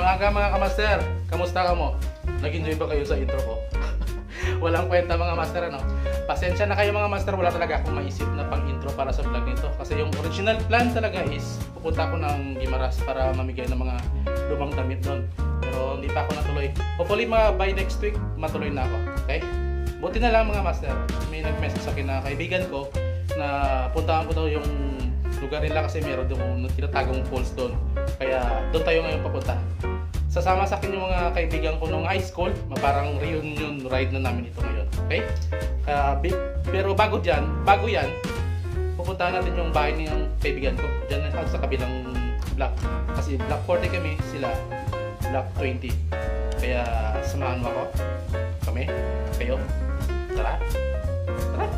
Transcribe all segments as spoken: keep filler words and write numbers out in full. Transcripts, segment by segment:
umaga mga kamaster. Kamusta ka mo? Nag-enjoy ba kayo sa intro ko? Walang kwenta mga master ano. Pasensya na kayo mga master, wala talaga akong maisip na pang-intro para sa vlog nito. Kasi yung original plan talaga is pupunta ako ng Guimaras para mamigay ng mga lumang damit doon. Pero hindi pa ako natuloy. Hopefully mga by next week matuloy na ako. Okay? Buti na lang mga master. May nag-message sa akin na kaibigan ko na puntahan ko daw yung lugar nila kasi meron doon tinatagong falls doon. Kaya doon tayo ngayon papunta. Sasama sa akin yung mga kaibigan ko nung high school, parang reunion ride na namin ito ngayon. Okay? Uh, pero bago dyan, bago yan, pupuntahan natin yung bahay ng kaibigan ko. Diyan sa kabilang block. Kasi block forty kami, sila block twenty. Kaya samahan mo ako. Kami, kayo. Tara. Tara.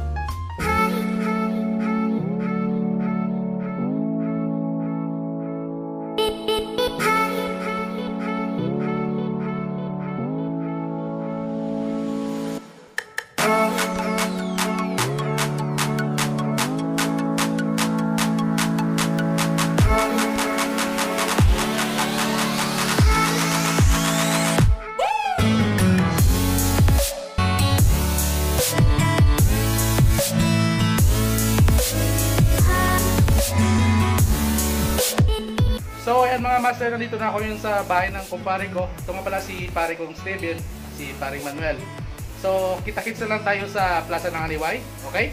So ayan mga master, nandito na ako yun sa bahay ng kumpare ko. Ito nga pala si pare kong Steven, si paring Manuel. So kita-kits na lang tayo sa plaza ng Janiuay, okay?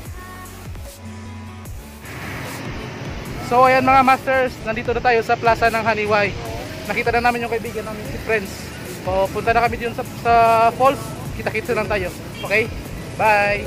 So ayan mga masters, nandito na tayo sa plaza ng Janiuay. Nakita na namin yung kaibigan namin si Friends. So punta na kami dun sa, sa falls, kita-kits na lang tayo, okay? Bye!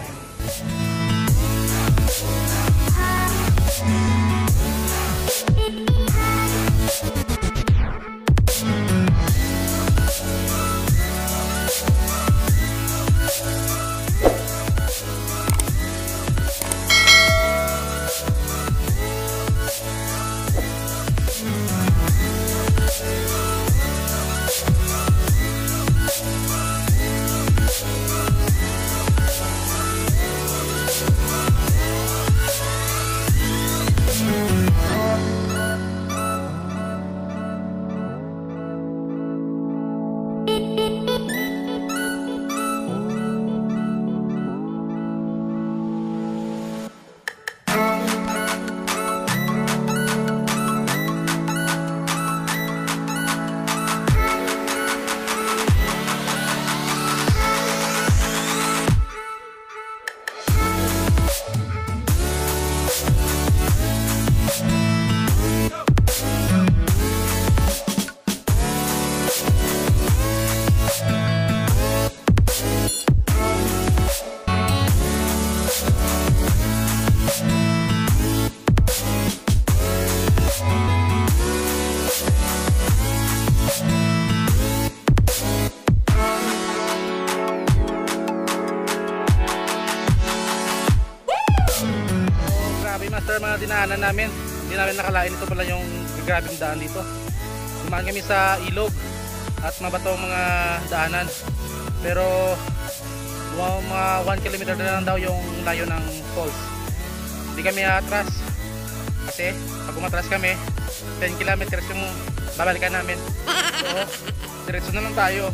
Master, mga dinaanan namin, hindi namin nakalain ito pala yung grabing daan dito. Dumaan kami sa ilog at mabatong mga daanan, pero mga one kilometer na lang daw yung layo ng falls. Hindi kami atras kasi pag umatras kami ten kilometers yung babalikan namin, so diretso na lang tayo.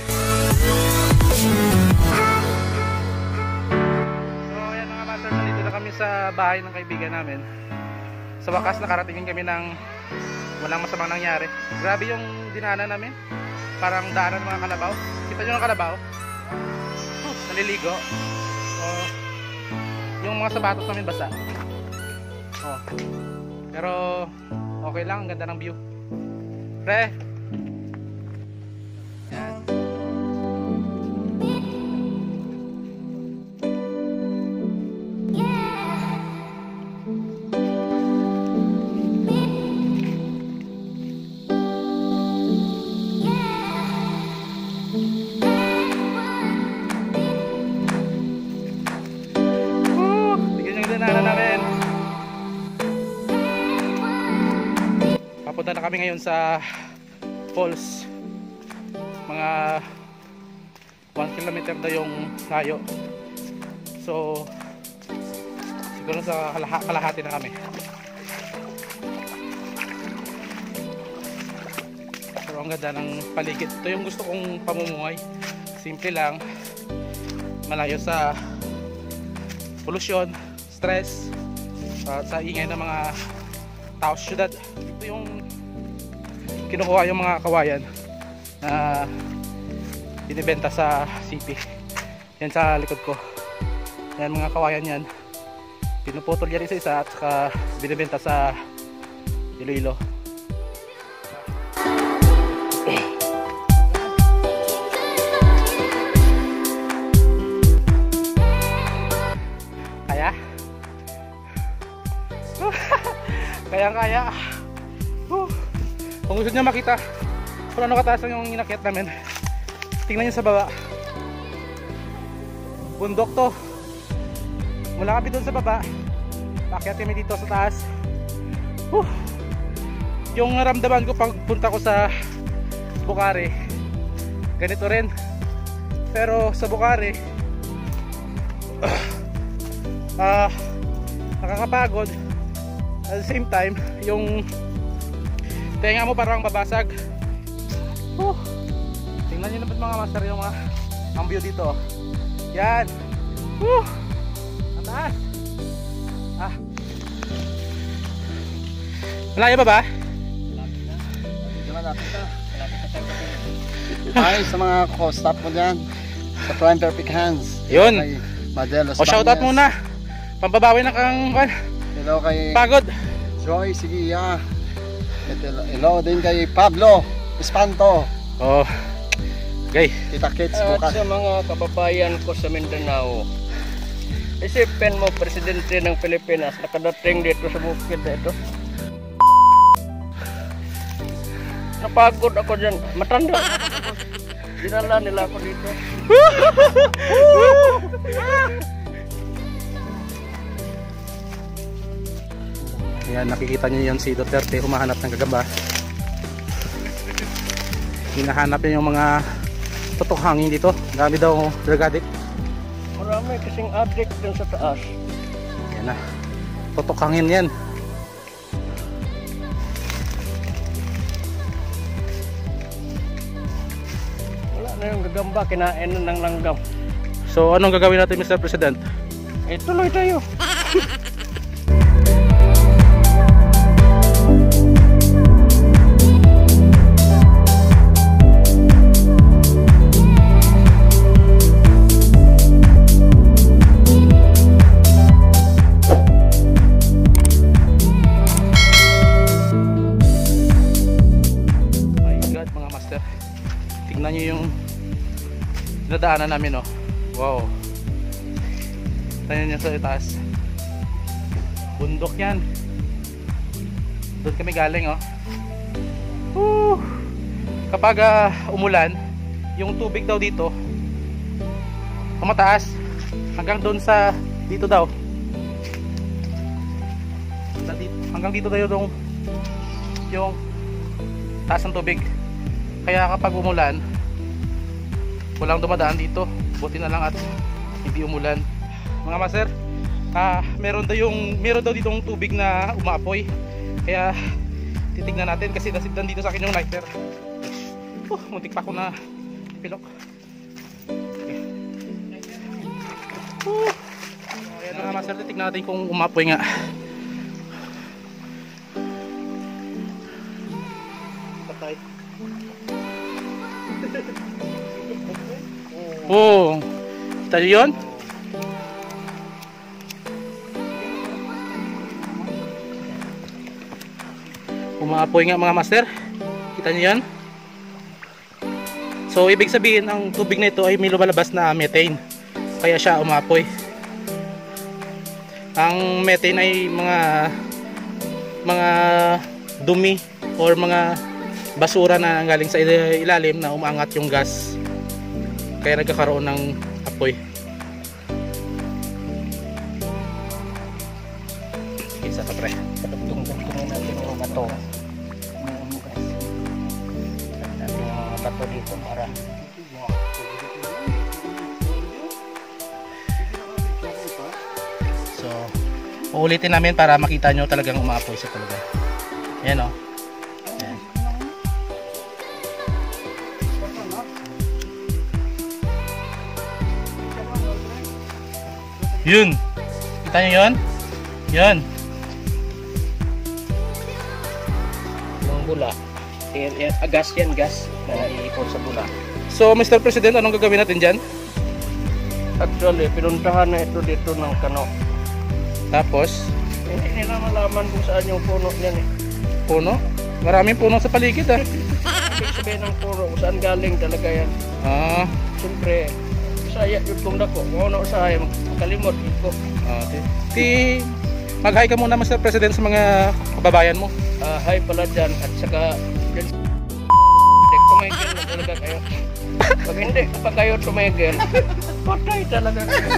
Kami sa bahay ng kaibigan namin. Sa wakas nakarating kami ng walang masamang nangyari. Grabe yung dinaanan namin. Parang daanan ng mga kalabaw. Kita nyo ng kalabaw? Oh, naliligo. Oh, yung mga sapatos namin basa. Oh. Pero okay lang, ganda ng view. Pre. Yan. Papunta na kami ngayon sa falls. Mga one kilometer daw yung layo. So siguro sa kalahati na kami. So Pero ang ganda ng paligid. Ito yung gusto kong pamumuhay. Simple lang, malayo sa polusyon, stress, at sa ingay ng mga tao sa syudad. Ito yung kinukuha yung mga kawayan na binibenta sa city. Yan sa likod ko. Yan mga kawayan yan. Pinuputol yan isa-isa at saka binibenta sa Iloilo. Kaya? Kaya-kaya. Uh. Kung gusto niyo makita kung ano kataas yung inakyat namin, tingnan niyo sa baba. Bundok to. Mula kami dun sa baba, akyat kami dito sa taas. Uh. Yung naramdaman ko pagpunta ko sa Bukari, ganito rin. Pero sa Bukari, uh, nakakapagod. At the same time, yung tenga mo parang babasag. Uh, tingnan nyo naman mga master yung mga ang view dito. Yan. Uh, ang taas. Ah. Malayo ba ba? Hi sa mga co-stop mo dyan sa Prime Perfect Hands. Yun. Madelos o shoutout muna. Pambabawi na kang hello kay pagod. Joy, sige ya. Hello din kay Pablo Espanto. Oh. Okay. Kita kits At bukas. sa mga kababayan ko sa Mindanao, isipin mo, presidente ng Pilipinas nakadating dito sa bukid na ito. Napagod ako dyan, matanda. Dinala nila ako dito. Ayan, nakikita niyo yun si Duterte humahanap ng gagamba. Hinahanap niya yung mga totok hangin dito. Dami daw drug addict. Marami kasing addict dun sa taas. Ayan na, totok hangin yan. Wala na yung gagamba, kinain na ng langgam. So anong gagawin natin, Mister President? Eh, tuloy tayo. Tignan nyo yung nadaanan namin, oh. Wow. Tignan nyo sa itaas. Bundok yan. Doon kami galing, oh. Woo! Kapag uh, umulan, yung tubig daw dito tumataas hanggang doon sa dito daw. Hanggang dito daw yung yung taas ng tubig. Kaya kapag umulan, walang dumadaan dito. Buti na lang at hindi umulan. Mga master, ah, meron daw yung meron daw ditong tubig na umaapoy. Kaya titignan natin kasi nasibdan dito sa akin yung lighter. Uh, muntik pa ako na pilok. Okay. Uh. Ayan mga master, titignan natin kung umaapoy nga. Patay. Oh, kita nyo yun? Umaapoy nga mga master. Kita nyo yan? So ibig sabihin ang tubig na ito ay may lumalabas na methane. Kaya siya umaapoy. Ang methane ay mga mga dumi or mga basura na galing sa ilalim na umaangat yung gas. Kaya nagkakaroon ng apoy. Isa pa pre. Tungtungin natin yung bato. Natin yung bato dito para so uulitin namin para makita nyo talagang umaapoy siya talaga. Ayan o. Ayan. Yun. Kita nyo yun? Yun. Yung bula. Eh, eh, gas yan, gas. Na iipon sa bula. So, Mister President, anong gagawin natin dyan? Actually, pinuntahan na ito dito ng kano. Tapos, Hindi nila malaman kung saan yung puno niyan eh. puno? Maraming puno sa paligid ah. Ibig sabihin ng puno, kung saan galing talaga yan. Ah, Siyempre, Bisaya yung tunda ko. Kung ano usaya, makalimot ko. okay. Ti, mag-hi ka muna, Mister President, sa mga kababayan mo. Uh, hi pala dyan at saka dyan Dek, tumigil na talaga kayo. Pag hindi pa kayo tumigil, patay talaga kayo.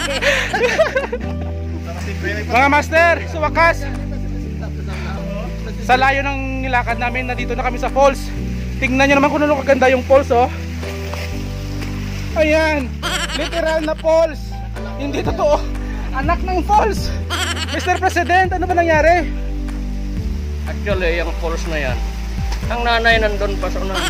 Mga master, sa wakas, sa layo ng nilakad namin, nandito na kami sa falls. Tingnan nyo naman kung ano kaganda yung falls, oh. Ayan, literal na falls. Hindi totoo, anak ng falls. Mister President, ano ba nangyari? Actually, yung falls na yan, ang nanay nandun pa sa unahan.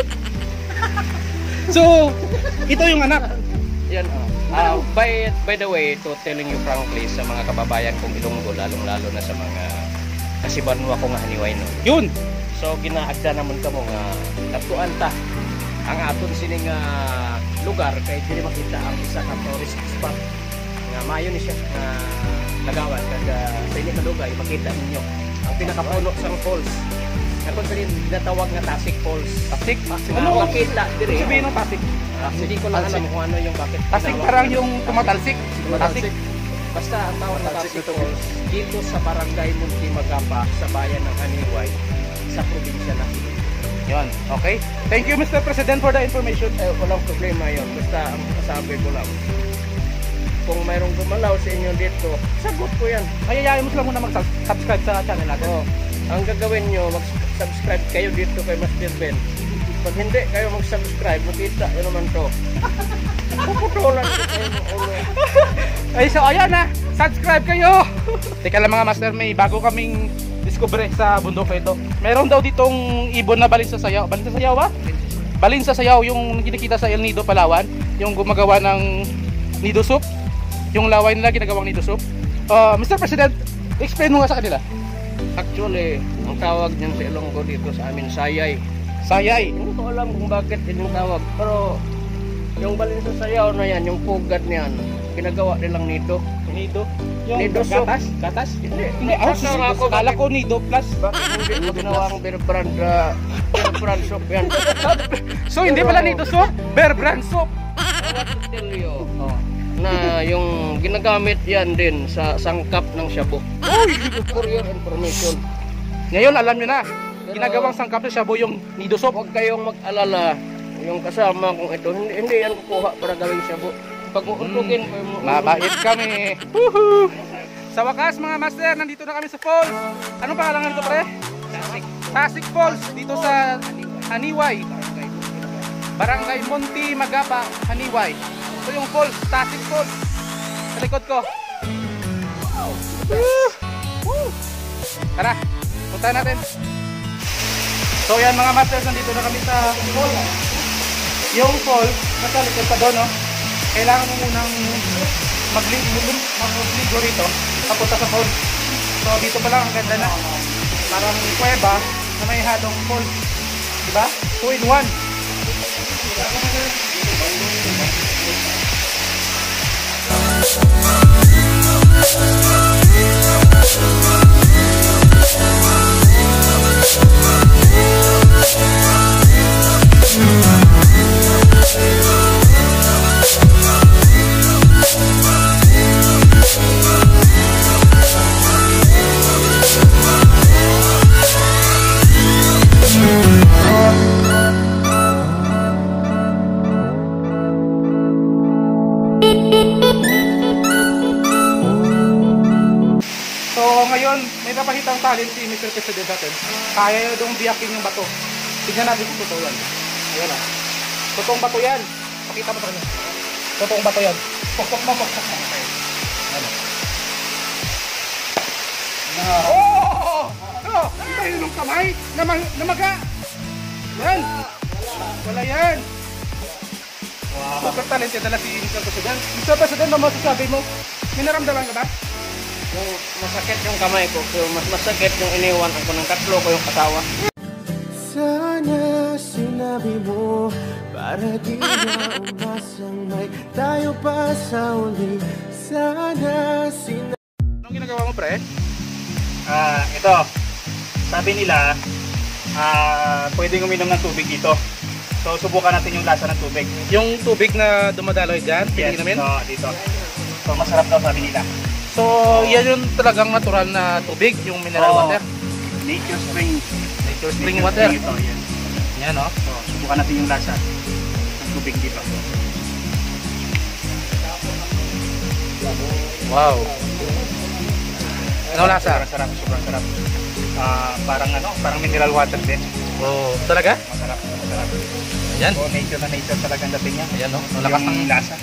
So, ito yung anak. Yan, oh. Uh, by, by the way, to telling you frankly, sa mga kababayan kong Ilonggo, lalong-lalo na sa mga kasibanwa ko nga Janiuay no. Yun. So, ginaagda naman ka mo nga tatuan ta ang aton sining uh, lugar kay dili makita ang isa ka tourist spot nga maayo ni siya nga lagawan kada sa inyo kadugay makita ninyo ang pinakapuno sang falls nga kun sa ginatawag nga Tasic Falls. Tasic? Ano makita diri? Sabihin ng Tasic. Ah, hindi ko lang alam kung ano yung bakit. Tasic parang yung tumatalsik. Tasic. Basta ang tawag na Tasic Falls dito sa barangay Monte, Magapa sa bayan ng Janiuay sa probinsya ng Iloilo. Yun, okay. Thank you, Mister President, for the information. Eh, walang problema yun. Basta ang masabi ko lang, kung mayroong gumalaw sa inyo dito, sagot ko yan. Ayayain mo sila muna mag-subscribe sa channel natin. Oo. Ang gagawin nyo, mag-subscribe kayo dito kay Master Ben. Pag hindi kayo mag-subscribe, makita yun naman to. Puputulan ko kayo ng ulo. Ay, so ayan na, subscribe kayo. Teka lang mga master, may bago kaming discover sa bundok ito. Meron daw ditong ibon na balin sa sayaw. Balin sa sayaw ba? Balin sa sayaw, yung kinikita sa El Nido, Palawan. Yung gumagawa ng nido soup. Yung laway nila ginagawang nido soup. Uh, Mister President, explain mo nga sa kanila. Actually, ang tawag niyan sa Ilonggo dito sa amin, sayay. Sayay. Hindi ko alam kung bakit yung tawag. Pero yung balin sa sayaw na yan, yung pugad niyan, ginagawa nilang nido. Nido? Yung Nido soup. gatas? Gatas? Hindi. Hindi, ako Basta nga ako, kala bakit- ko nido plus. Bakit hindi mo ginawang beer brand, uh, beer brand soup yan? So hindi pala nido soup, bear brand soup. I want to tell you na yung ginagamit yan din sa sangkap ng shabu. For your information. Ngayon alam nyo na, ginagawang sangkap na shabu yung nido soup. Huwag kayong mag-alala. Yung kasama kong ito, hindi, hindi yan kukuha para gawing shabu. Pag uutugin ko yung Mabait kami. Woohoo! Sa wakas mga master, nandito na kami sa falls. Anong pangalan nito pre? Tasic. Tasic Falls, dito sa Janiuay. Barangay Monte, Magapa, Janiuay. Ito yung falls, Tasic Falls. Sa likod ko. Woo! Woo! Tara, punta natin. So yan mga masters, nandito na kami sa falls. Yung falls, nasa likod pa doon, no? Kailangan mo munang magligo rito papunta sa falls. So dito pa lang ang ganda na. Parang kuweba na may halong falls. Diba? two in one. So ngayon, may napahitang talent si Mister President natin. Kaya nyo dong biyakin yung bato. Tignan natin kung totoo yan. Ayan ah. Totoong bato yan. Pakita mo sa kanya. Totoong bato yan. Pokpok mo, pokpok mo. Ano? Oh! Oh! Kita yun yung kamay na namaga. Yan. Wala yan. Wow. Super talented na si Mister President. Mister President, ano masasabi mo May naramdaman ka ba? Yung masakit yung kamay ko, pero mas masakit yung iniwan ako ng tatlo ko yung asawa. Sana sinabi mo para di na umasang may tayo pa sa uli. Sana sinabi. Anong ginagawa mo, pre? Ah, ito. Sabi nila, ah, pwedeng uminom ng tubig dito. So, subukan natin yung lasa ng tubig. Yung tubig na dumadaloy dyan, Yes, piling namin? no, dito. So, masarap daw sabi nila. So, yan yung talagang natural na tubig, yung mineral Oo. water. Nature spring. Nature spring Nature water. Ito, yes. Yan, no? So, subukan natin yung lasa ng tubig dito. Wow. Ano lasa? Sobrang sarap, sobrang sarap. Ah, parang ano, parang mineral water din. Oh, talaga? Masarap, masarap. Yan. So, nature na nature talagang dating niya. Ayan, no? Ang lakas ng Yung lasa.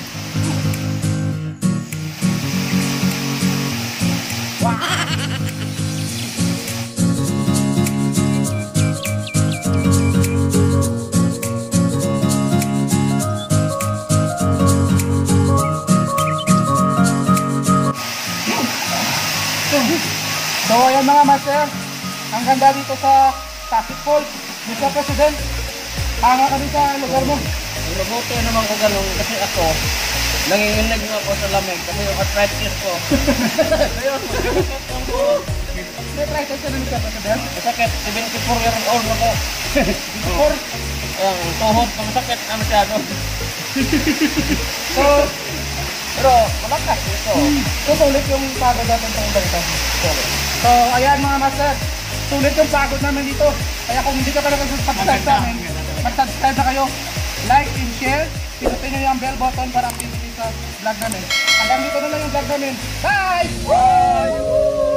So ayan mga master, ang ganda dito sa Tasic Falls. mister President, hanga kami sa lugar mo. Nabuti naman ko ganun kasi ako, nanginginig nga ako sa lamig kasi yung arthritis ko. Ayun, masakit ang buhok. May prices ka na mister President? Masakit, seventy-four years old ako. Or, Ang tuhod ko masakit na masyado. so, Pero malakas ito. susulit yung pagod natin sa ulang ito. So ayan mga master, sulit yung pagod namin dito. Kaya kung hindi ka pa nag-subscribe sa amin, mag-subscribe na kayo. Like and share. Pinutin nyo yung bell button para update sa vlog namin. Hanggang dito na lang yung vlog namin. Bye! Bye!